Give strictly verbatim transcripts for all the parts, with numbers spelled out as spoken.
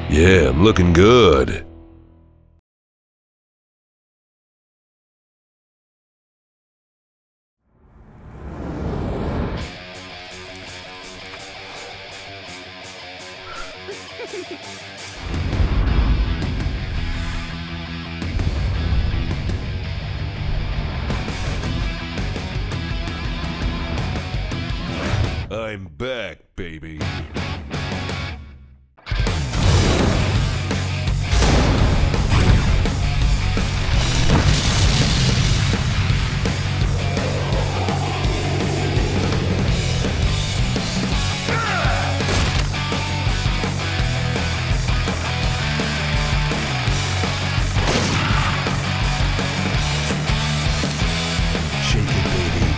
Yeah, I'm looking good. I'm back, baby. Shake it, baby.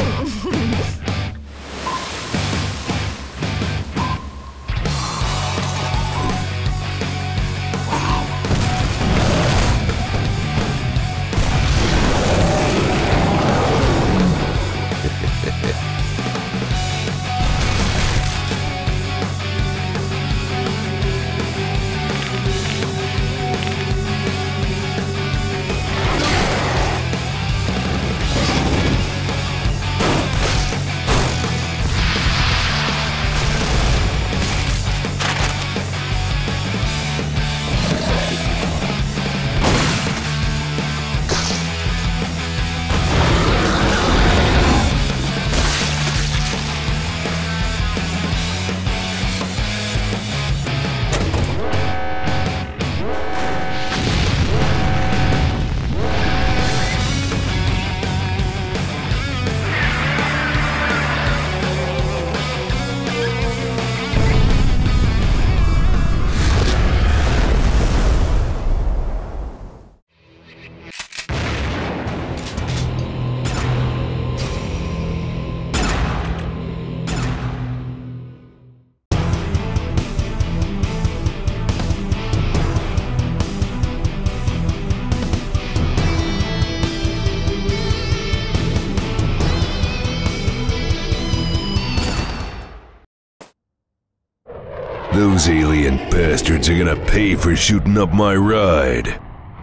Those alien bastards are gonna pay for shooting up my ride.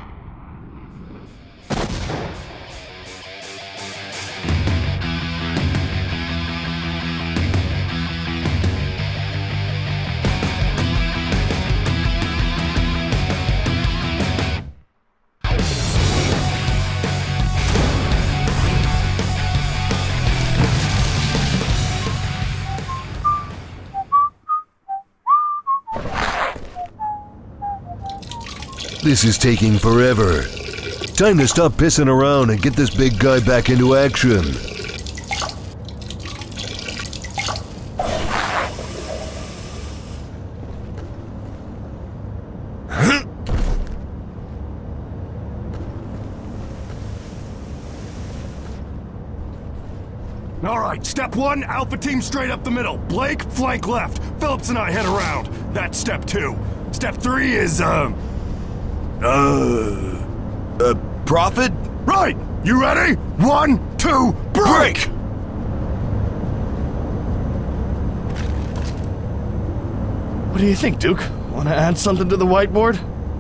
This is taking forever. Time to stop pissing around and get this big guy back into action. All right, step one, Alpha Team straight up the middle. Blake, flank left. Phillips and I head around. That's step two. Step three is, uh... Uh... Uh, Prophet? Right! You ready? One, two, break! What do you think, Duke? Want to add something to the whiteboard?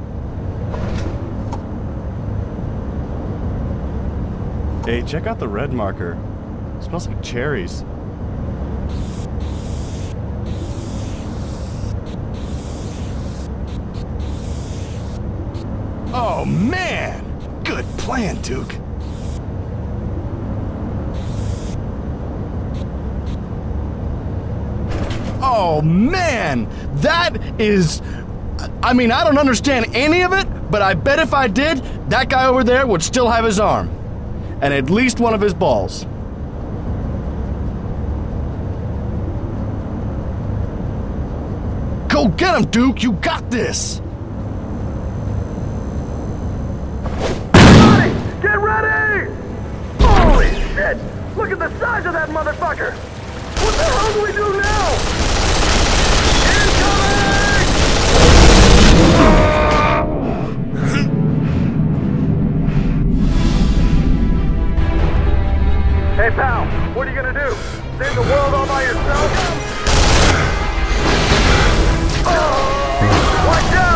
Hey, check out the red marker. It smells like cherries. Oh, man! Good plan, Duke. Oh, man! That is... I mean, I don't understand any of it, but I bet if I did, that guy over there would still have his arm. And at least one of his balls. Go get him, Duke! You got this! Get ready! Holy shit! Look at the size of that motherfucker! What the hell do we do now? Incoming! Hey pal, what are you gonna do? Save the world all by yourself? Oh! Watch out!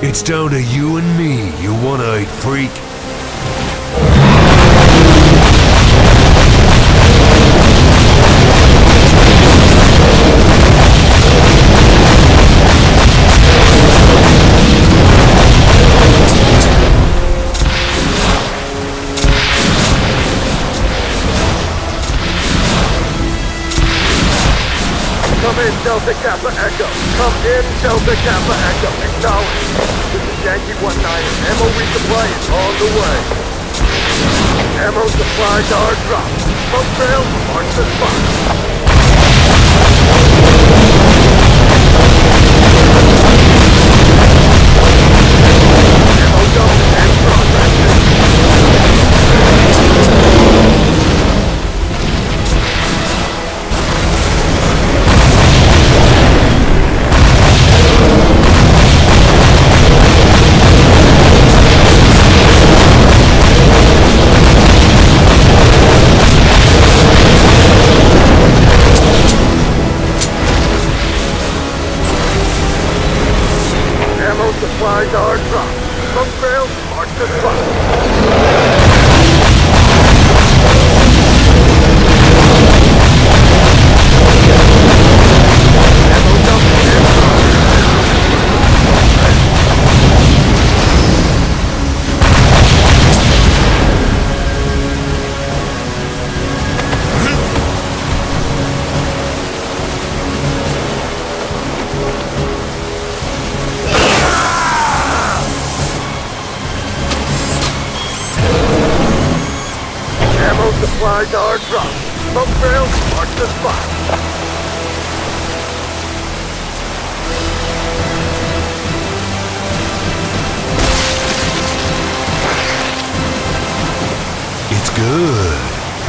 It's down to you and me, you one-eyed freak. Come in, Delta Kappa Echo. Come in, Delta Kappa Echo. Acknowledge. This is Yankee one niner. Ammo resupply is on the way. Ammo supplies are dropped. Smoke trails mark the spot. Ammo dump and progress. Supplies are dropped. Smoke trails mark the spot. Ammo dump and supplies are dropped. Smoke trails mark the spot. It's good.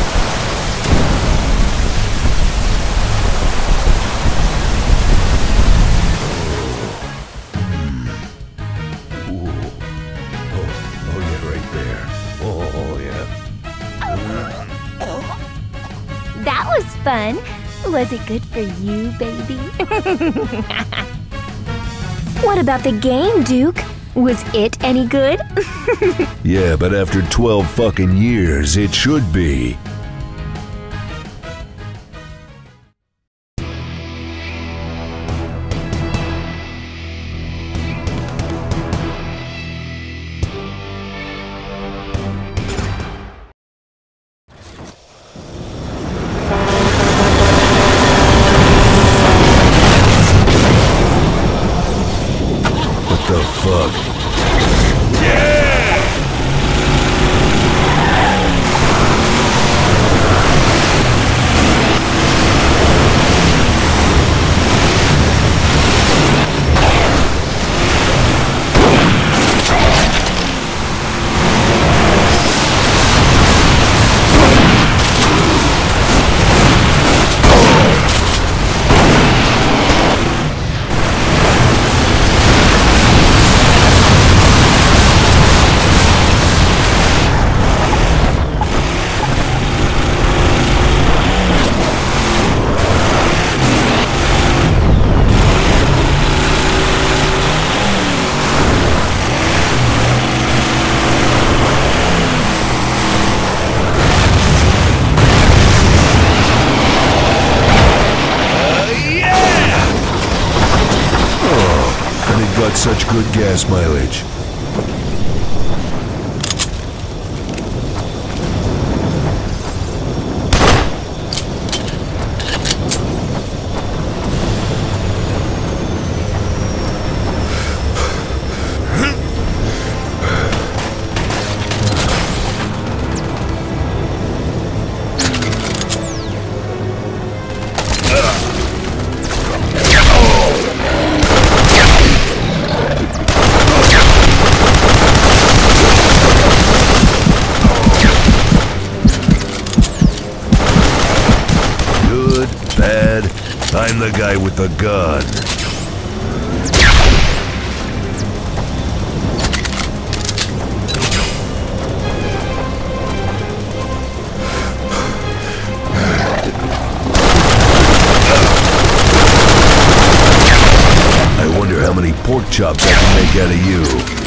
That was fun. Was it good for you, baby? What about the game, Duke? Was it any good? Yeah, but after twelve fucking years, it should be. The fuck? Got such good gas mileage. I'm the guy with the gun. I wonder how many many pork chops I can make out of you.